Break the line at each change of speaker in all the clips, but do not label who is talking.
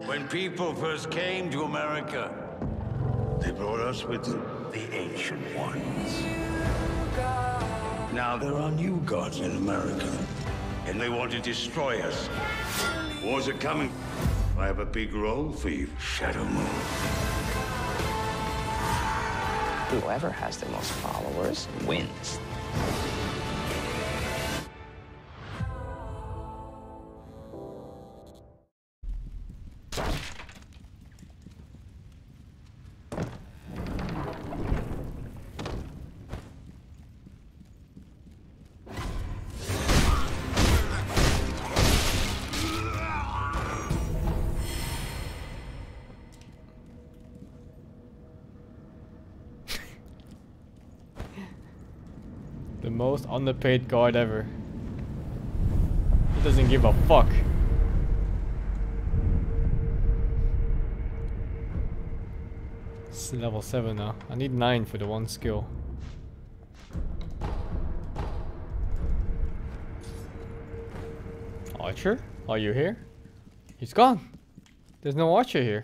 When people first came to America, they brought us with them, the Ancient Ones. Now there are new gods in America, and they want to destroy us. Wars are coming. I have a big role for you, Shadow Moon.
Whoever has the most followers wins.
The most underpaid guard ever. He doesn't give a fuck. It's level 7 now. I need 9 for the one skill. Archer? Are you here? He's gone. There's no Archer here.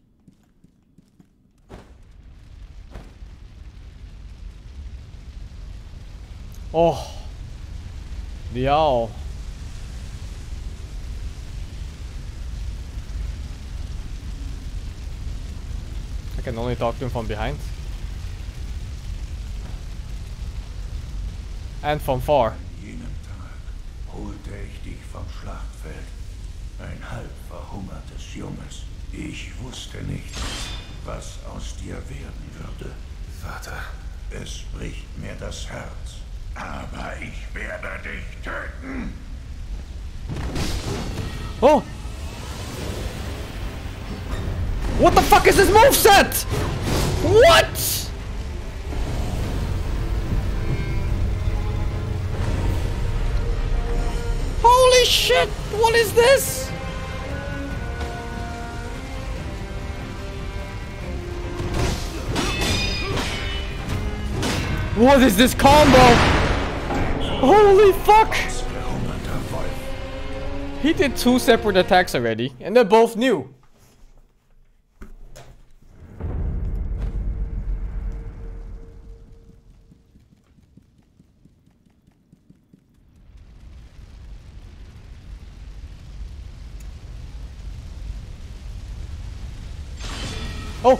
Oh, the owl. I can only talk to him from behind. And from far.
Jenem Tag holte ich dich vom Schlachtfeld. Ein halb verhungertes Junges. Ich wusste nicht, was aus dir werden würde. Vater, es bricht mir das Herz. Aber ich werde dich töten.
Oh! What the fuck is this moveset? What? Holy shit! What is this? What is this combo? Holy fuck! He did 2 separate attacks already, and they're both new. Oh!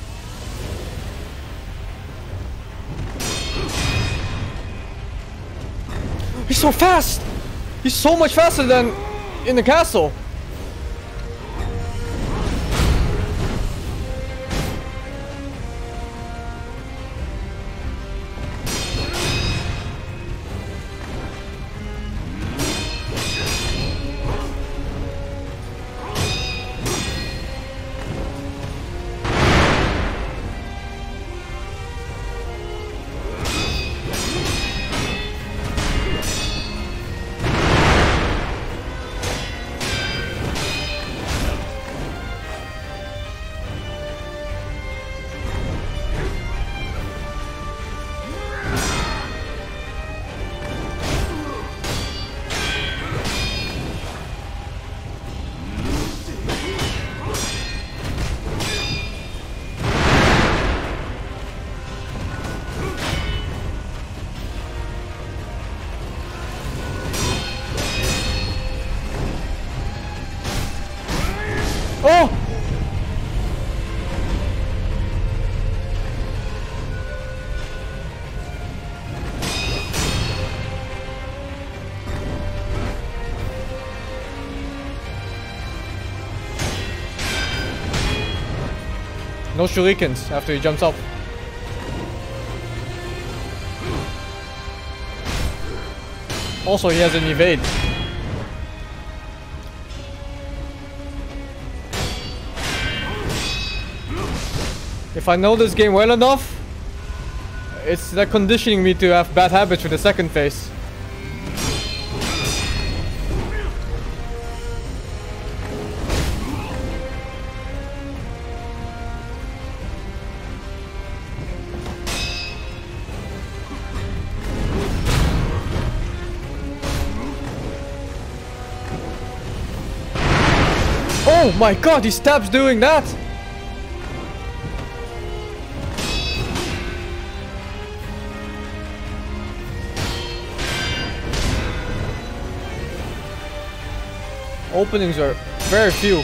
He's so fast! He's so much faster than in the castle! Oh! No shurikens after he jumps up. Also, he has an evade. If I know this game well enough, it's like conditioning me to have bad habits with the second phase. Oh! Oh my god, he stabs doing that! Openings are very few.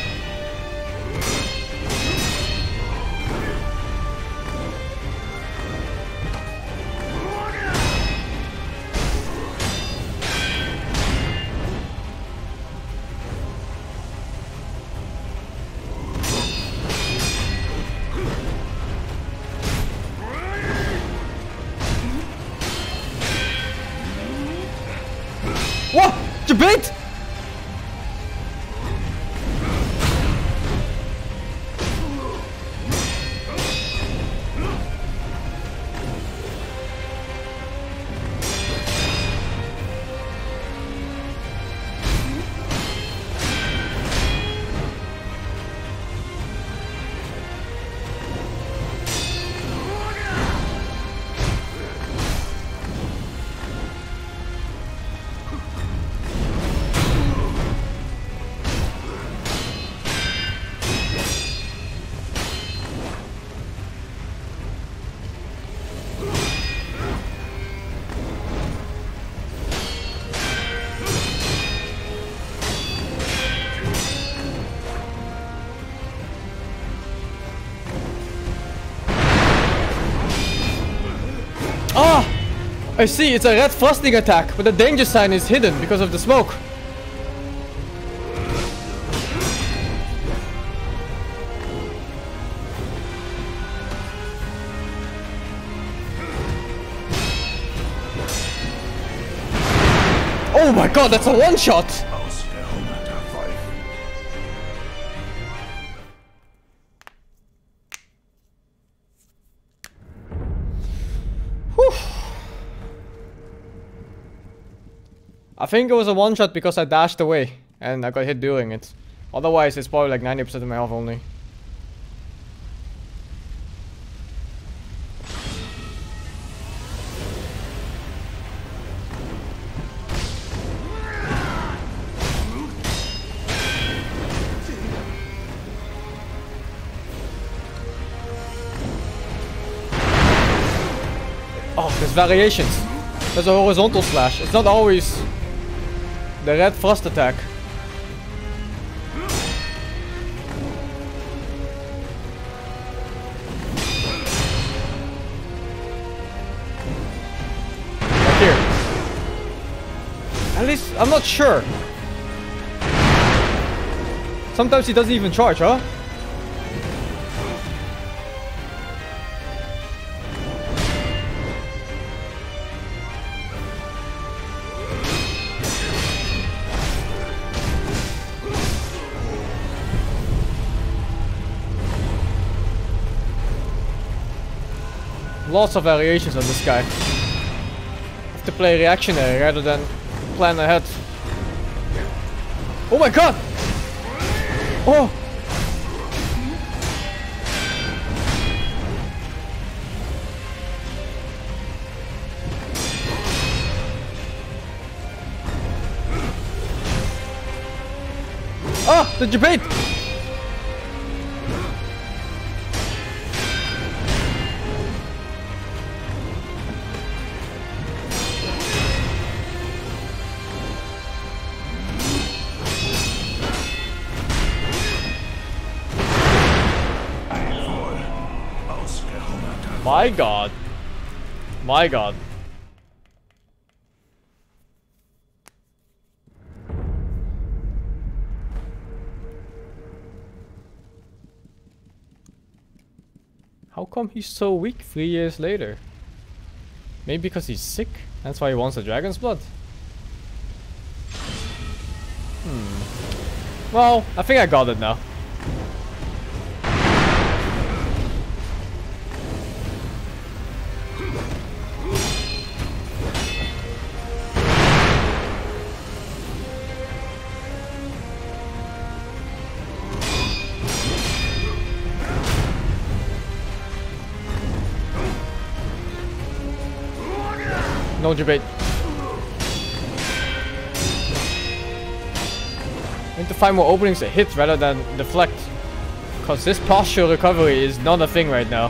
What? Debate? Ah! I see, it's a red thrusting attack, but the danger sign is hidden because of the smoke. Oh my god, that's a one-shot! I think it was a one-shot because I dashed away and I got hit doing it. Otherwise, it's probably like 90% of my health only. Oh, there's variations. There's a horizontal slash. It's not always the red thrust attack. Like here. At least, I'm not sure. Sometimes he doesn't even charge, huh? Lots of variations on this guy. Have to play reactionary rather than plan ahead. Oh my god! Oh! Ah! The debate! My god. My god. How come he's so weak 3 years later? Maybe because he's sick? That's why he wants the dragon's blood? Well, I think I got it now. No debate. Into find more openings to hit rather than deflect. Because this posture recovery is not a thing right now.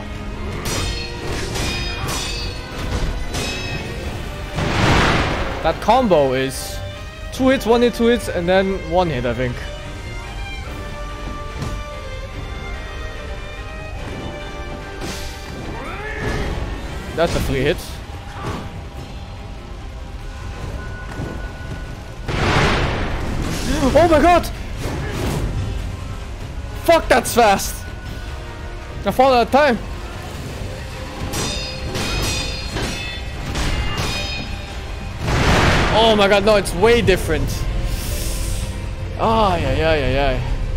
That combo is 2 hits, 1 hit, 2 hits, and then 1 hit, I think. That's a 3 hit. Oh my god! Fuck, that's fast! I fall out of time. Oh my god, no, it's way different. Ah, yeah.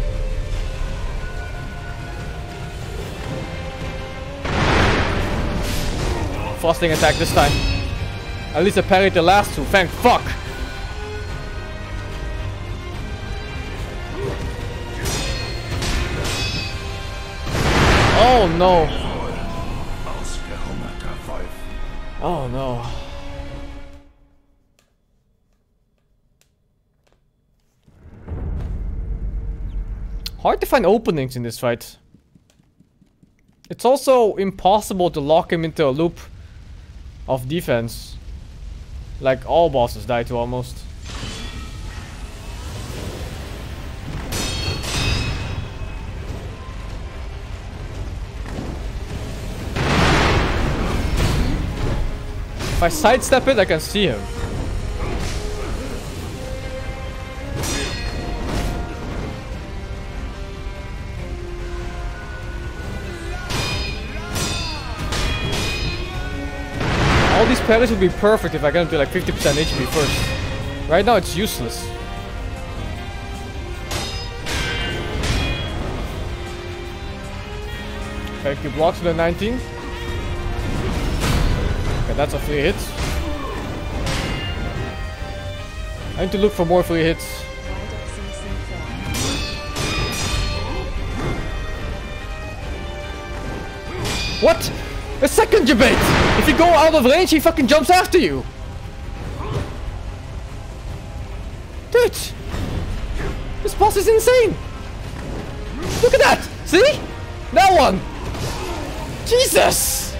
Frosting attack this time. At least I parried the last two, thank fuck! Oh no! Oh no. Hard to find openings in this fight. It's also impossible to lock him into a loop of defense. Like all bosses die to almost. If I sidestep it, I can see him. All these parries would be perfect if I get him to like 50% HP first. Right now it's useless. Okay, he blocks with a 19. Okay, that's a 3 hit. I need to look for more 3 hits. What? A second debate! If you go out of range, he fucking jumps after you! Dude! This boss is insane! Look at that! See? That one! Jesus!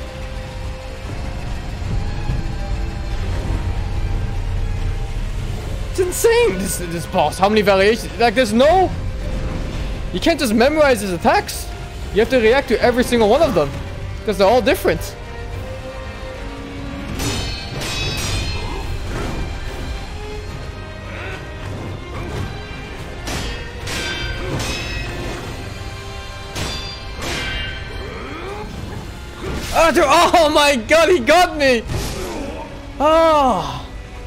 It's insane, this boss. How many variations? Like, there's no... You can't just memorize his attacks. You have to react to every single one of them. Because they're all different. Oh my god, he got me! Oh.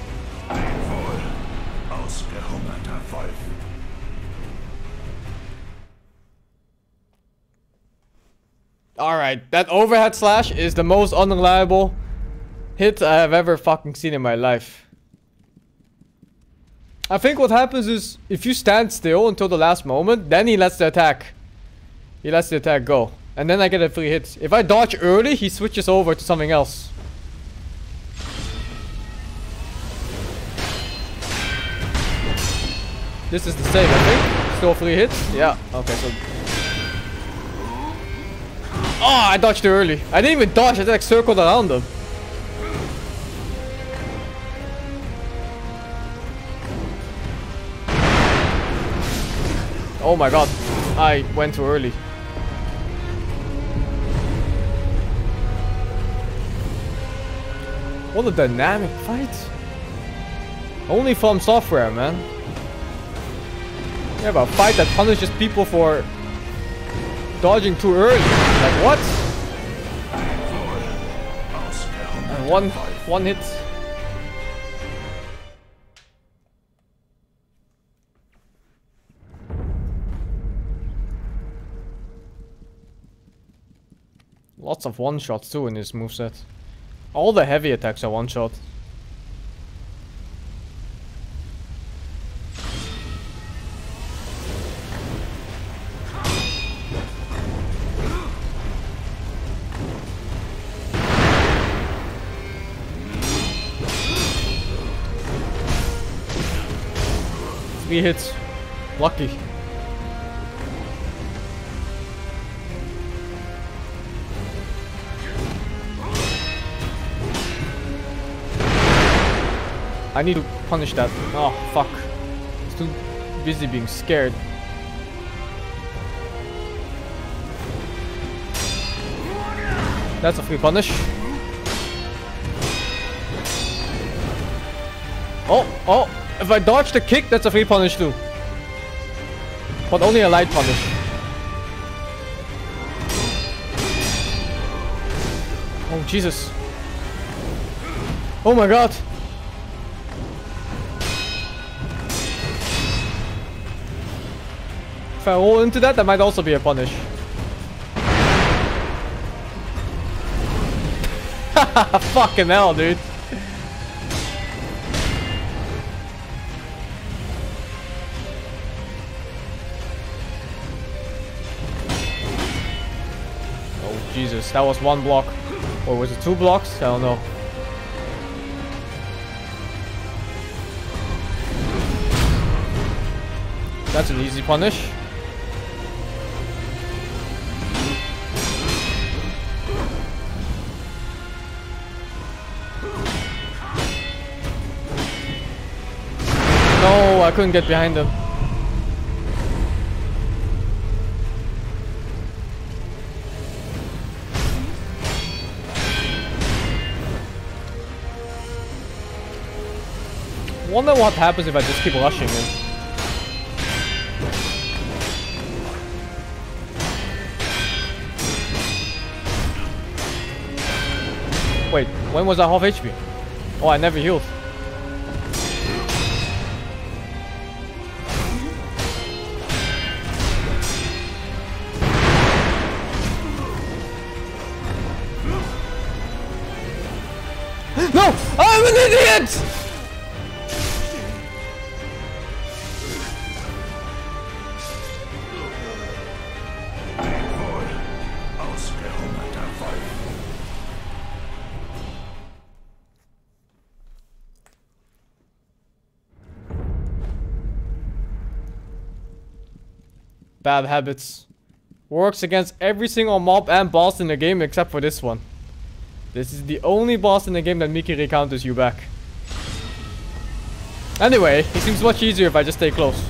Alright, that overhead slash is the most unreliable hit I have ever fucking seen in my life. I think what happens is, if you stand still until the last moment, then he lets the attack. He lets the attack go. And then I get a free hit. If I dodge early, he switches over to something else. This is the same, I think. Still 3 hits? Yeah, okay, so... Oh, I dodged too early. I didn't even dodge, I just like circled around them. Oh my god, I went too early. What a dynamic fight. Only From Software, man. You have a fight that punishes people for dodging too early. Like what? And one hit. Lots of one-shots too in this moveset. All the heavy attacks are one-shot. Three hits. Lucky. I need to punish that. Oh, fuck. He's too busy being scared. That's a free punish. Oh, oh. If I dodge the kick, that's a free punish too. But only a light punish. Oh, Jesus. Oh my god. If I roll into that, that might also be a punish. Fucking hell, dude. Oh, Jesus. That was one block. Or was it two blocks? I don't know. That's an easy punish. No, I couldn't get behind him. Wonder what happens if I just keep rushing him. Wait, when was I half HP? Oh, I never healed. No! I'm an idiot! Bad habits. Works against every single mob and boss in the game except for this one. This is the only boss in the game that Mickey recounters you back. Anyway, it seems much easier if I just stay close.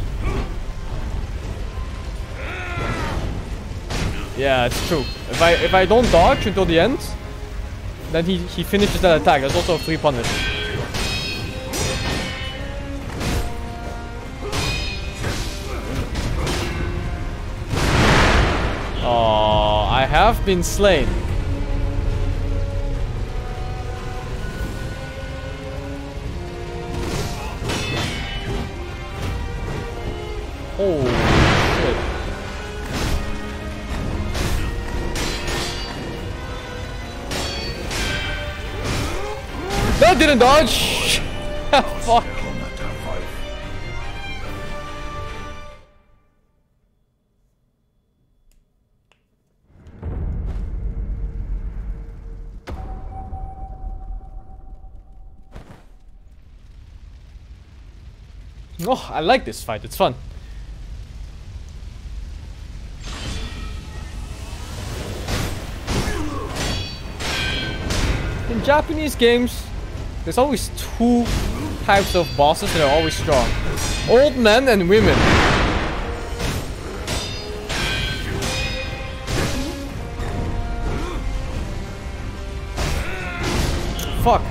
Yeah, it's true. If I don't dodge until the end, then he finishes that attack. That's also a free punish. Oh, I have been slain. Oh shit. That didn't dodge. Fuck. Oh, I like this fight. It's fun. In Japanese games, there's always two types of bosses that are always strong. Old men and women. Fuck.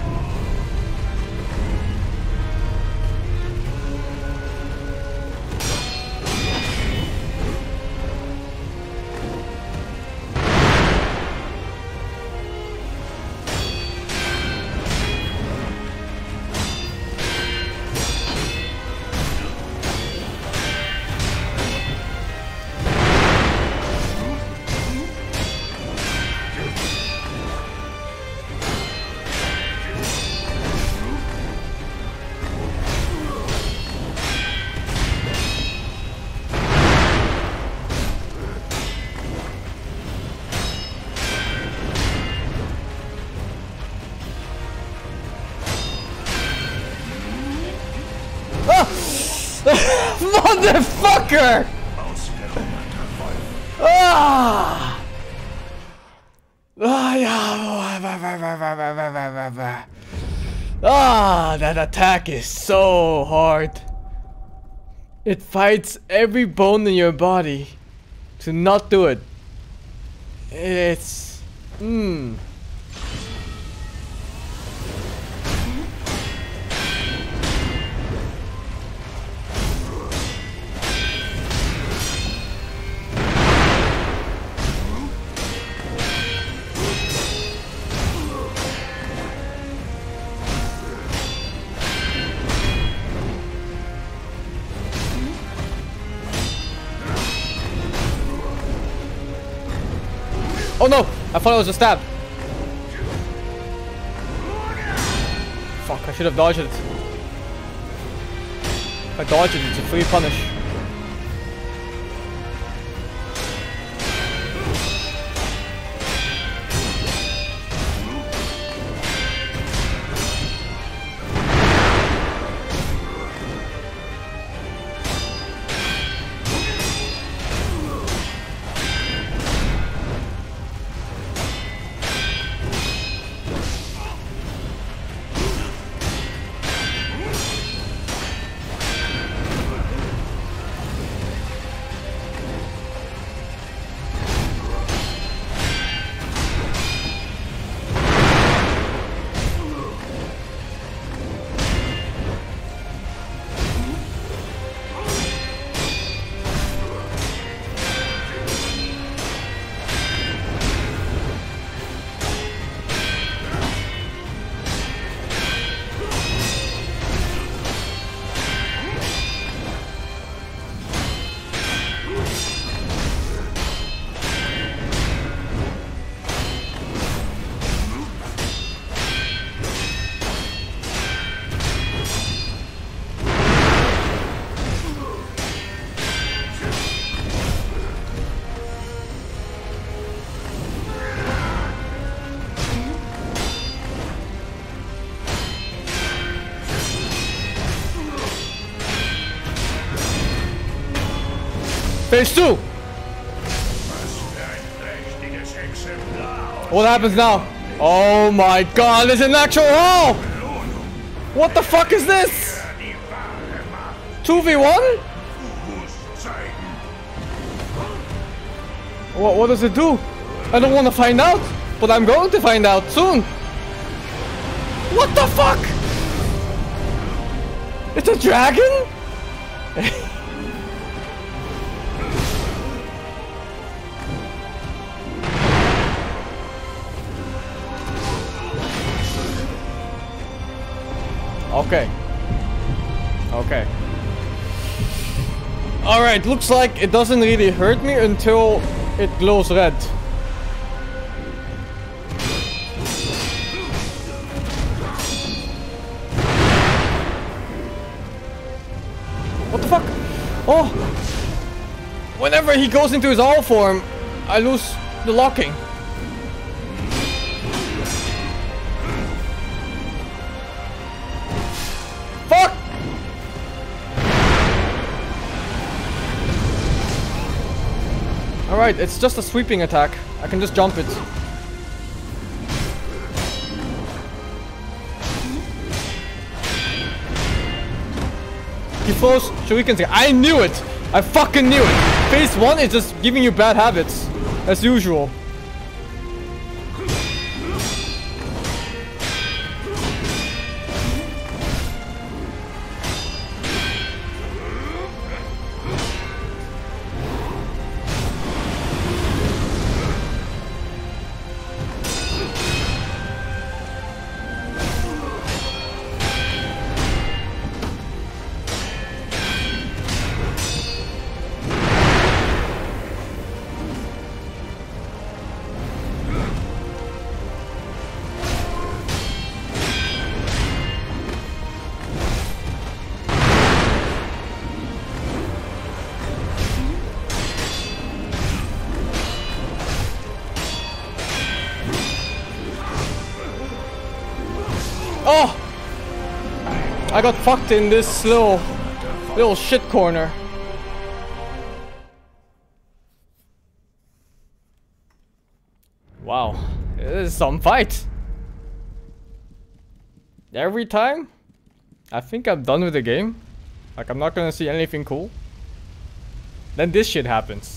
Motherfucker! Ah! Ah, yeah. Ah, that attack is so hard. It fights every bone in your body to not do it. It's... Oh no! I thought it was a stab. Fuck, I should have dodged it. If I dodge it, it's a free punish. Phase 2! What happens now? Oh my god, there's an actual hall! What the fuck is this? 2v1? What does it do? I don't want to find out, but I'm going to find out soon. What the fuck? It's a dragon? Okay. Okay. Alright, looks like it doesn't really hurt me until it glows red. What the fuck? Oh! Whenever he goes into his owl form, I lose the locking. Fuck! Alright, it's just a sweeping attack. I can just jump it. He throws shurikens. I knew it! I fucking knew it! Phase 1 is just giving you bad habits. As usual. Oh! I got fucked in this little shit corner. Wow, this is some fight. Every time, I think I'm done with the game. Like, I'm not gonna see anything cool. Then this shit happens.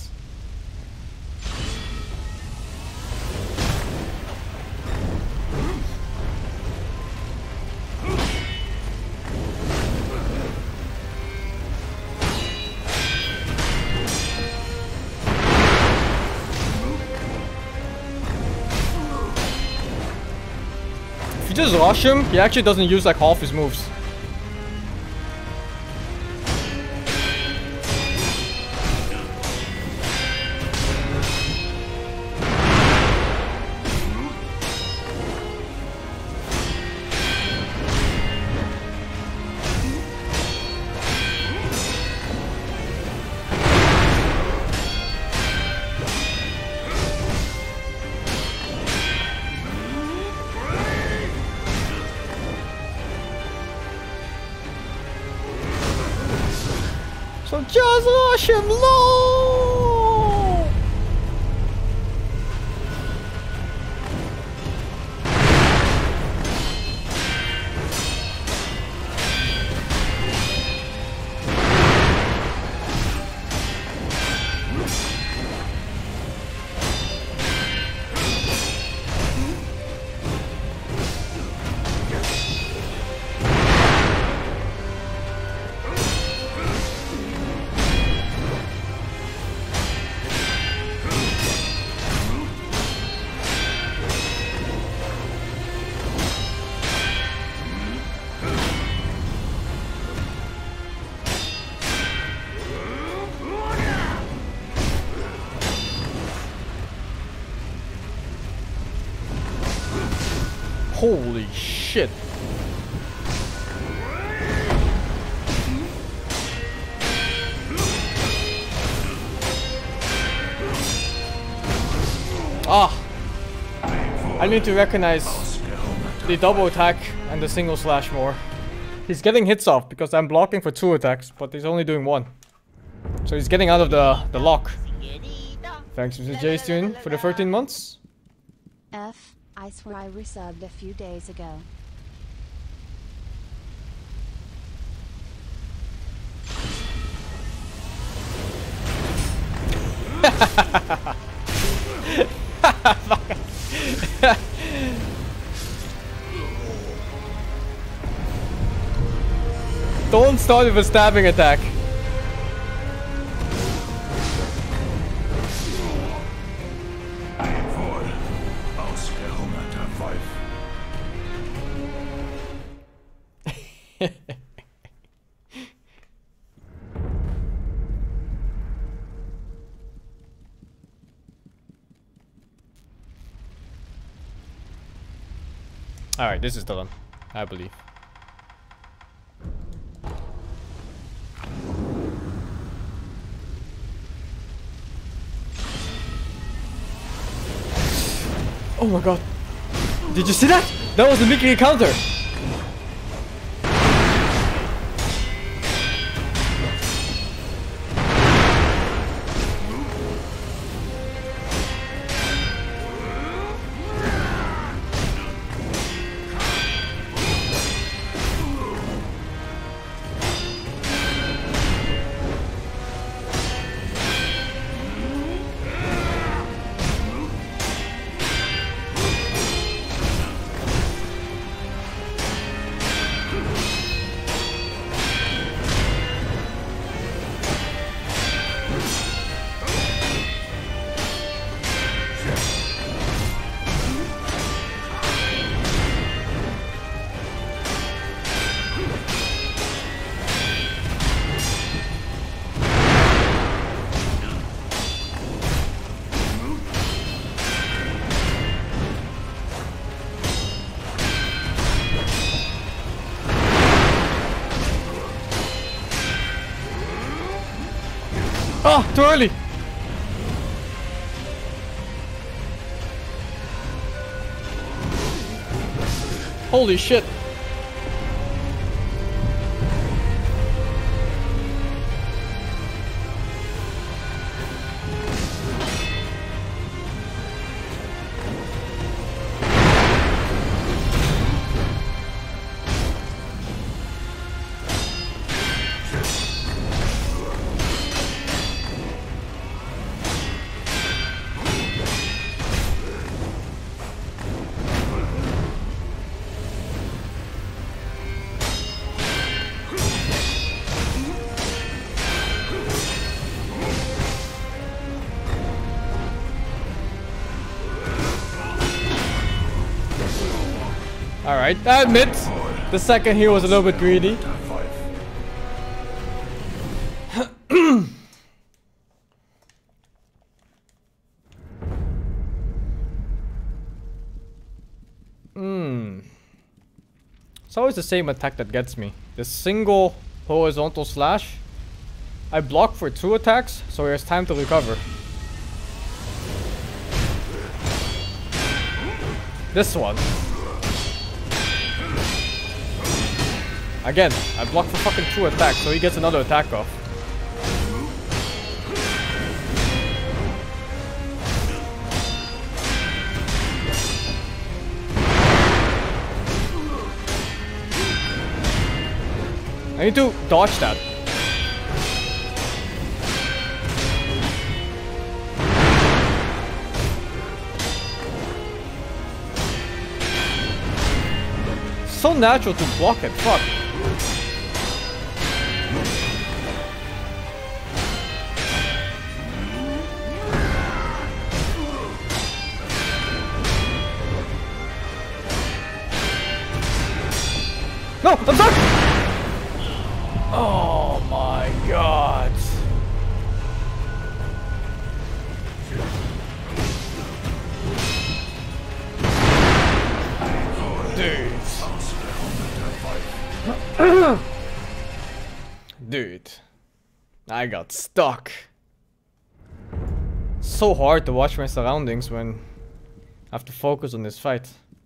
If you just rush him, he actually doesn't use like half his moves. So just rush him low! Holy shit. Ah! I need to recognize the double attack and the single slash more. He's getting hits off because I'm blocking for 2 attacks, but he's only doing 1. So he's getting out of the lock. Thanks, Mr. J-Stune, for the 13 months.
F, I swear I resubbed a few days ago.
Don't start with a stabbing attack. Alright, this is the one, I believe. Oh my god. Did you see that? That was the Mickey counter. Oh, too early! Holy shit! Alright, I admit, the second here was a little bit greedy. It's always the same attack that gets me. The single horizontal slash. I block for 2 attacks, so there's time to recover. This one. Again, I block for fucking 2 attacks, so he gets another attack off. I need to dodge that. So natural to block it, fuck. No, I'm stuck! Oh my god. Dude, I got stuck. So hard to watch my surroundings when I have to focus on this fight.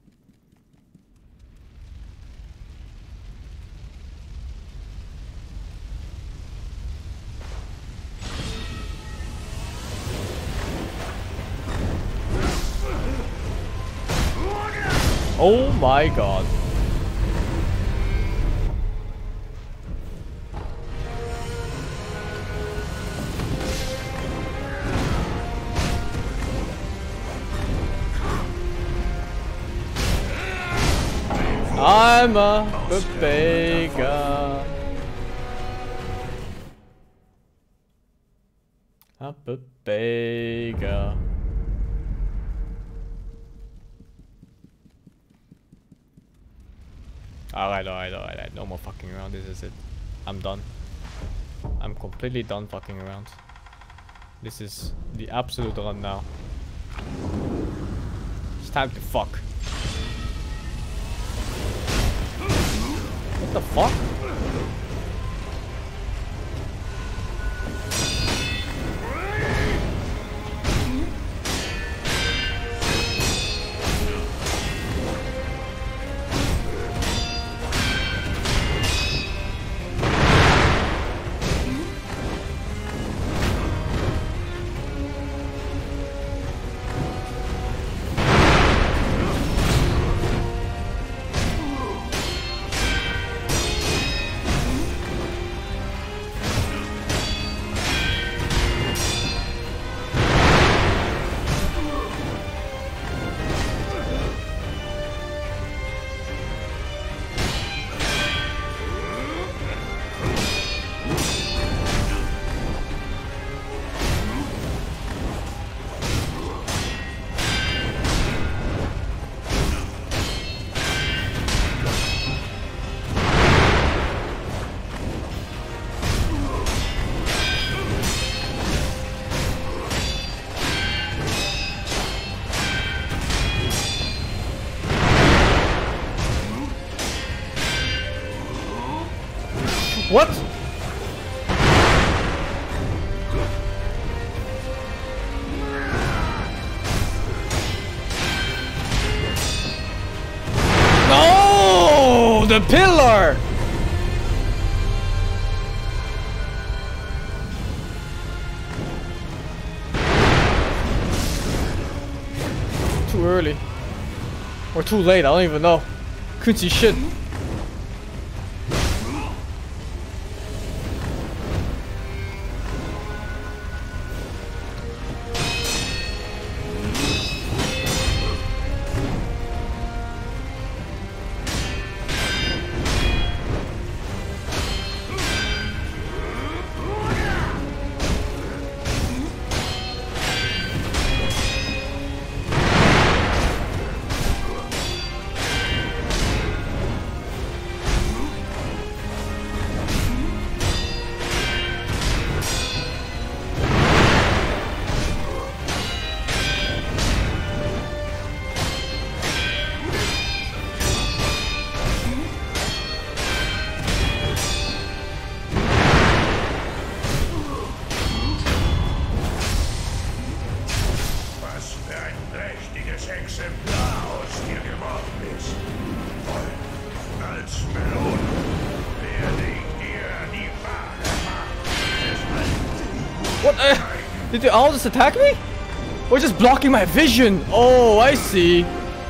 Oh my god. I'm a Babega. A Babega. Alright. No more fucking around. This is it. I'm done. I'm completely done fucking around. This is the absolute run now. It's time to fuck. What the fuck? What? No! The pillar! Too early. Or too late, I don't even know. Couldn't see shit.
Exemplar aus dir geworden ist. Und als Belohnung werde ich dir die wahre Macht des alten
What? Did you all just attack me? Or just blocking my vision? Oh, I see.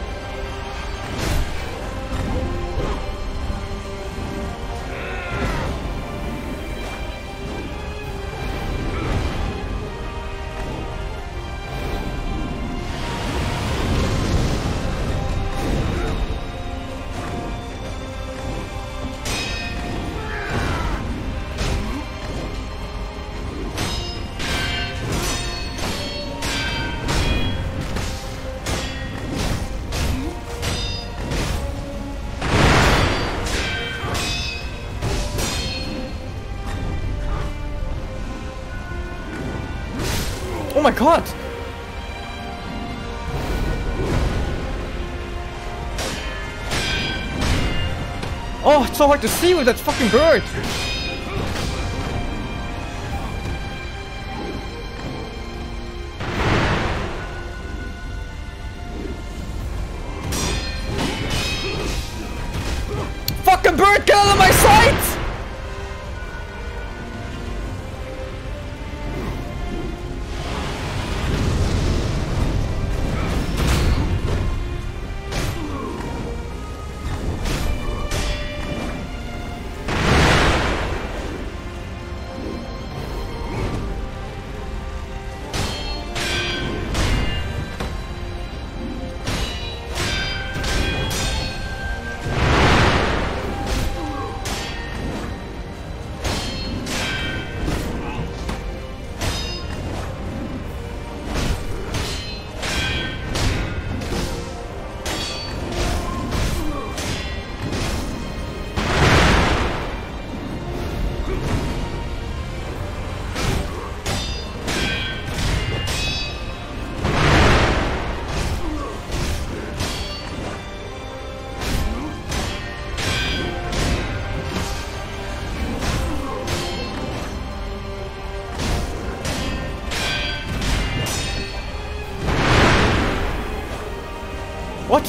Oh my god! Oh, it's so hard to see with that fucking bird! Fucking bird, get out of my sight! What?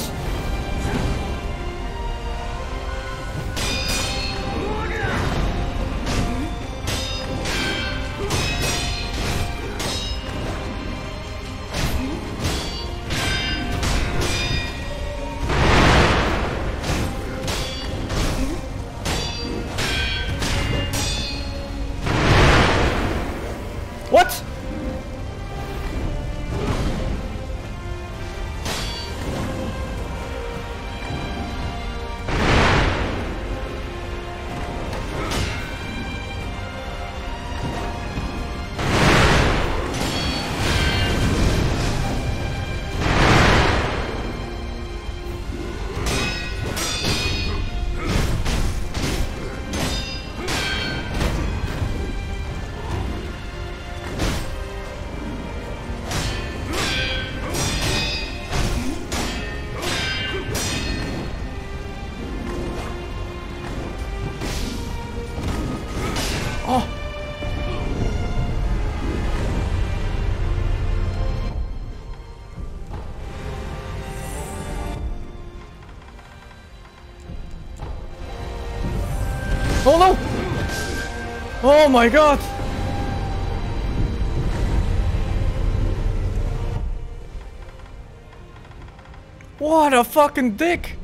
What? Oh. Oh no! Oh my god! What a fucking dick!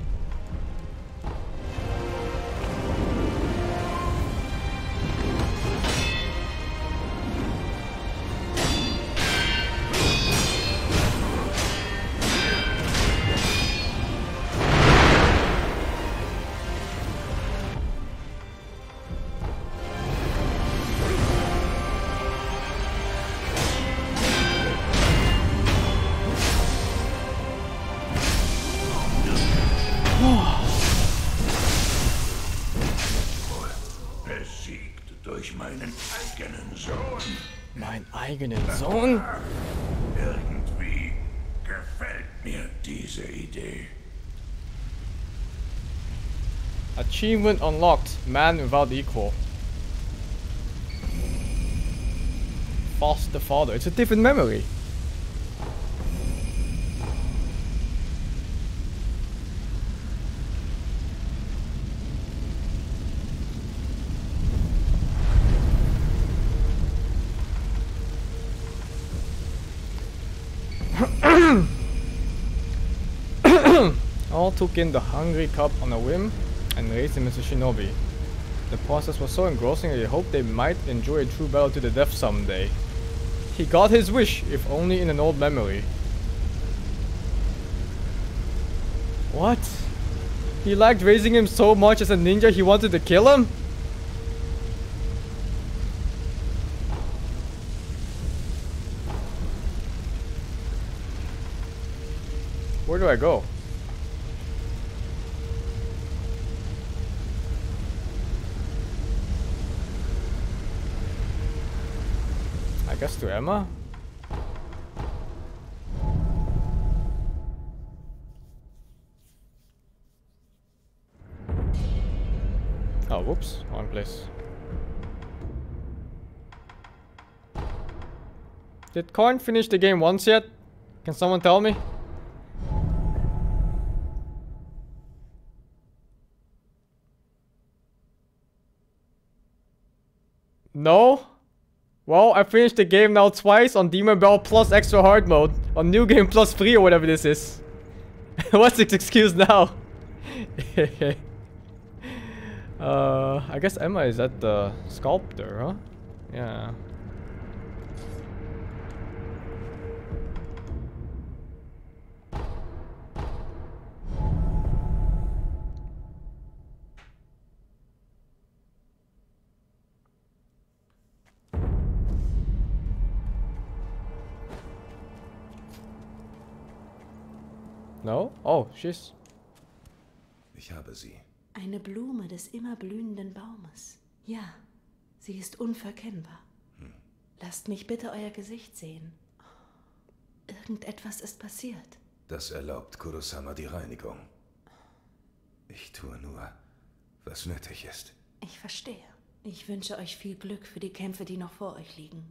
Besiegt durch meinen eigenen Sohn.
Mein eigenen Sohn?
Irgendwie gefällt mir diese Idee.
Achievement unlocked. Man without equal. Foster father. It's a different memory. all took in the hungry cub on a whim and raised him as a shinobi. The process was so engrossing that he hoped they might enjoy a true battle to the death someday. He got his wish, if only in an old memory. What? He liked raising him so much as a ninja he wanted to kill him? Where do I go? I guess to Emma? Oh, whoops, wrong place. Did Korn finish the game once yet? Can someone tell me? No? Well, I finished the game now twice on Demon Bell plus extra hard mode. On New Game plus 3 or whatever this is. What's its excuse now? I guess Emma is at the sculptor, huh? Yeah. No? Oh, she's...
Ich habe sie.
Eine Blume des immer blühenden Baumes. Ja, sie ist unverkennbar. Lasst mich bitte euer Gesicht sehen. Irgendetwas ist passiert.
Das erlaubt Kurosama die Reinigung. Ich tue nur, was nötig ist.
Ich verstehe. Ich wünsche euch viel Glück für die Kämpfe, die noch vor euch liegen.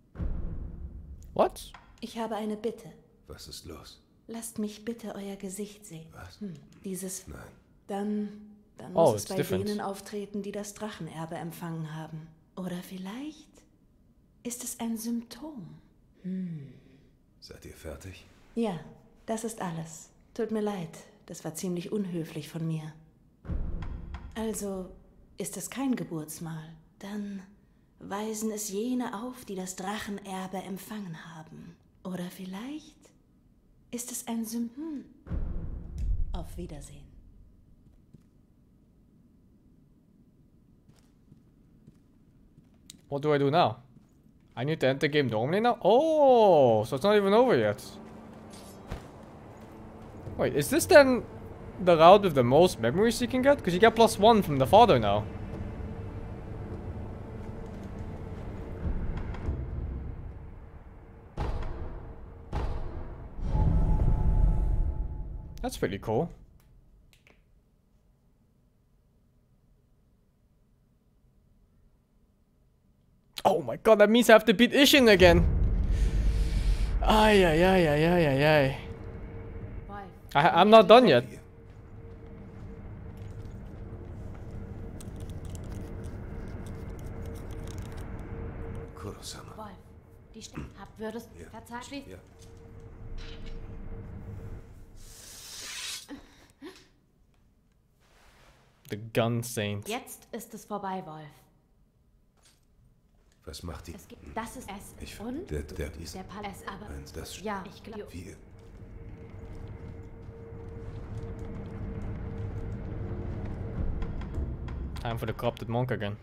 What?
Ich habe eine Bitte.
Was ist los?
Lasst mich bitte euer Gesicht sehen.
Was?
Dieses...
Nein.
Dann
Oh,
muss es
it's
bei
different.
denen auftreten, die das Drachenerbe empfangen haben. Oder vielleicht ist es ein Symptom.
Seid ihr fertig?
Ja, das ist alles. Tut mir leid, das war ziemlich unhöflich von mir. Also, ist es kein Geburtsmal, dann weisen es jene auf, die das Drachenerbe empfangen haben. Oder vielleicht ist es ein Symptom. Auf Wiedersehen.
What do I do now? I need to enter game normally now? Oh, so it's not even over yet. Wait, is this then the route with the most memories you can get? Because you get +1 from the father now. That's pretty cool. Oh my god, that means I have to beat Ishin again. Ay, ay, ay, ay, ay, ay, ay. I'm not done yet.
Kurosama.
Wolf, die Stimme würdest
Ja.
verzeihen.
Ja.
The Gun Saint.
Jetzt ist es vorbei, Wolf.
Was macht die?
Es gibt, das ist es.
Ich
Und
der ist
der Palast, aber
Nein, das
ja, ich glaube.
wie
Time for the corrupted monk again.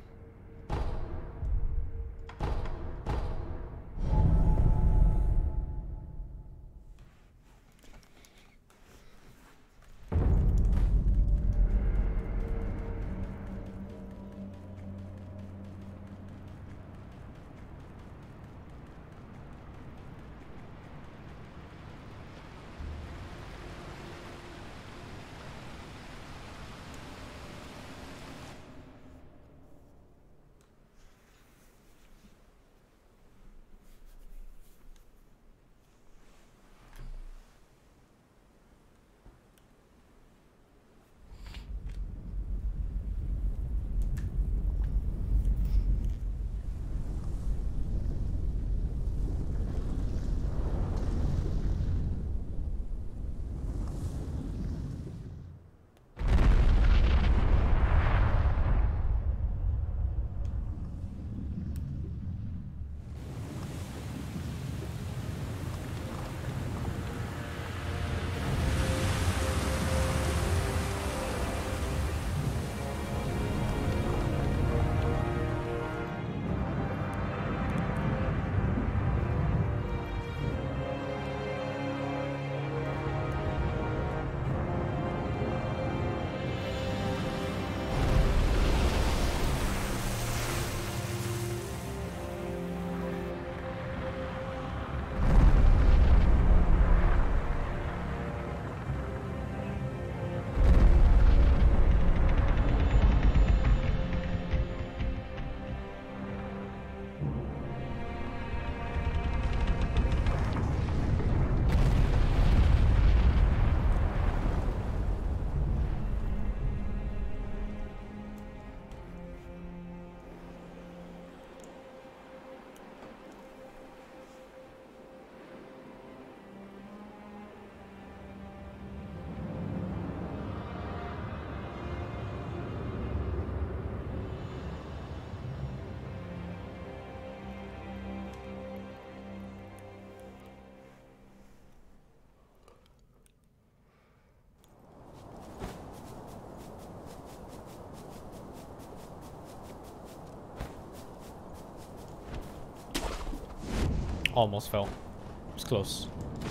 Almost fell. It's close.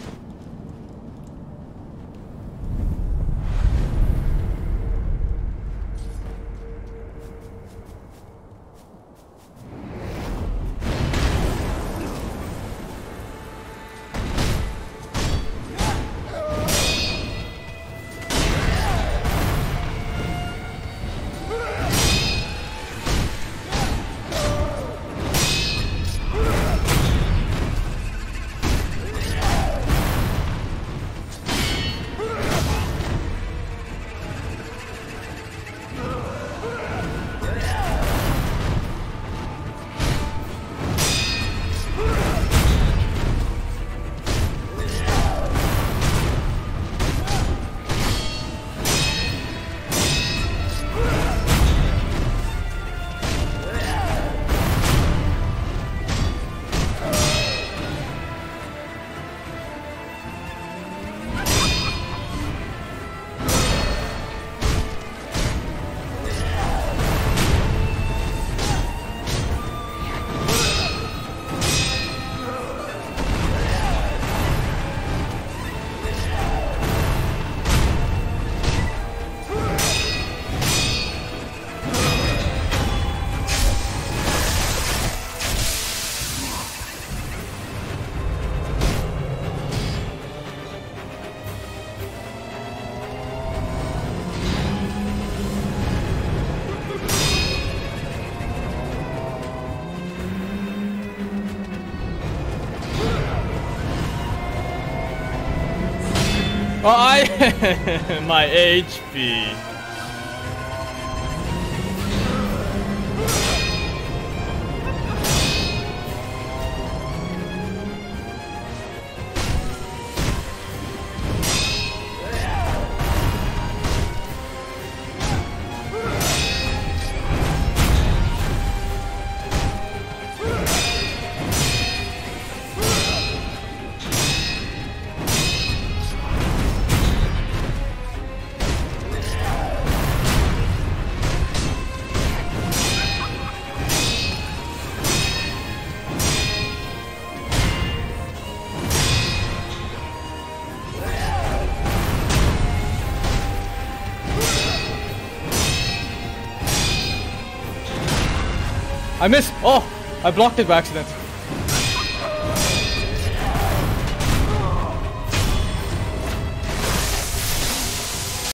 Oh, my HP. I missed! Oh! I blocked it by accident.